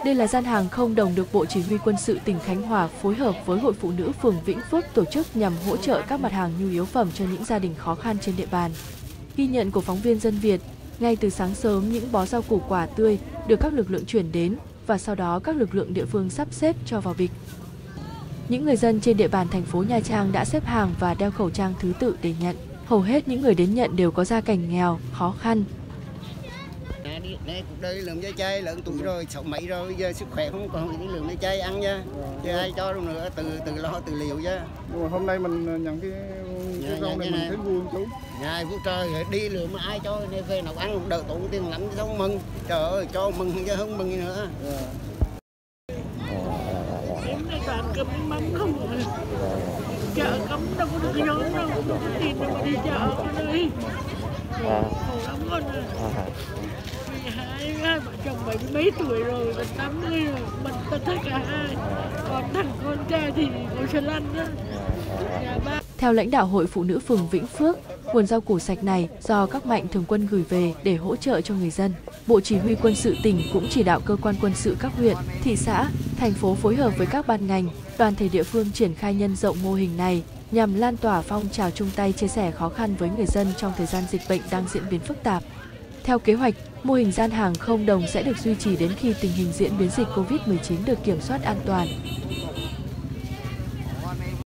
Đây là gian hàng không đồng được Bộ Chỉ huy Quân sự tỉnh Khánh Hòa phối hợp với Hội Phụ nữ phường Vĩnh Phước tổ chức nhằm hỗ trợ các mặt hàng nhu yếu phẩm cho những gia đình khó khăn trên địa bàn. Ghi nhận của phóng viên Dân Việt, ngay từ sáng sớm những bó rau củ quả tươi được các lực lượng chuyển đến và sau đó các lực lượng địa phương sắp xếp cho vào bịch. Những người dân trên địa bàn thành phố Nha Trang đã xếp hàng và đeo khẩu trang thứ tự để nhận. Hầu hết những người đến nhận đều có gia cảnh nghèo, khó khăn. Đây cuộc đời lượng dây chay lớn tuổi rồi, 6 mấy rồi, bây giờ sức khỏe không còn cái lượng dây chay ăn nha. Chứ ai cho đâu nữa, từ lo từ liệu chứ. Nhưng mà hôm nay mình nhận cái rau này mình thấy vui không chú? Ngày vui trời đi lượng mà ai cho nên về nấu ăn đỡ tốn tiền lắm chứ không mừng. Trời ơi cho mừng chứ không mừng gì nữa. Em đây toàn cơm mắm không rồi. Chợ cấm đâu có được nhóm đâu, không có tiền đâu mà đi chợ ở đây. Khổ lắm con à. Hai vợ chồng 70 mấy tuổi rồi, gần 80 rồi, mình tất cả hai. Còn thằng con trai thì có xe lăn đó. Theo lãnh đạo Hội Phụ nữ phường Vĩnh Phước, nguồn rau củ sạch này do các mạnh thường quân gửi về để hỗ trợ cho người dân. Bộ Chỉ huy Quân sự tỉnh cũng chỉ đạo cơ quan quân sự các huyện, thị xã, thành phố phối hợp với các ban ngành, đoàn thể địa phương triển khai nhân rộng mô hình này nhằm lan tỏa phong trào chung tay chia sẻ khó khăn với người dân trong thời gian dịch bệnh đang diễn biến phức tạp. Theo kế hoạch, mô hình gian hàng không đồng sẽ được duy trì đến khi tình hình diễn biến dịch Covid-19 được kiểm soát an toàn.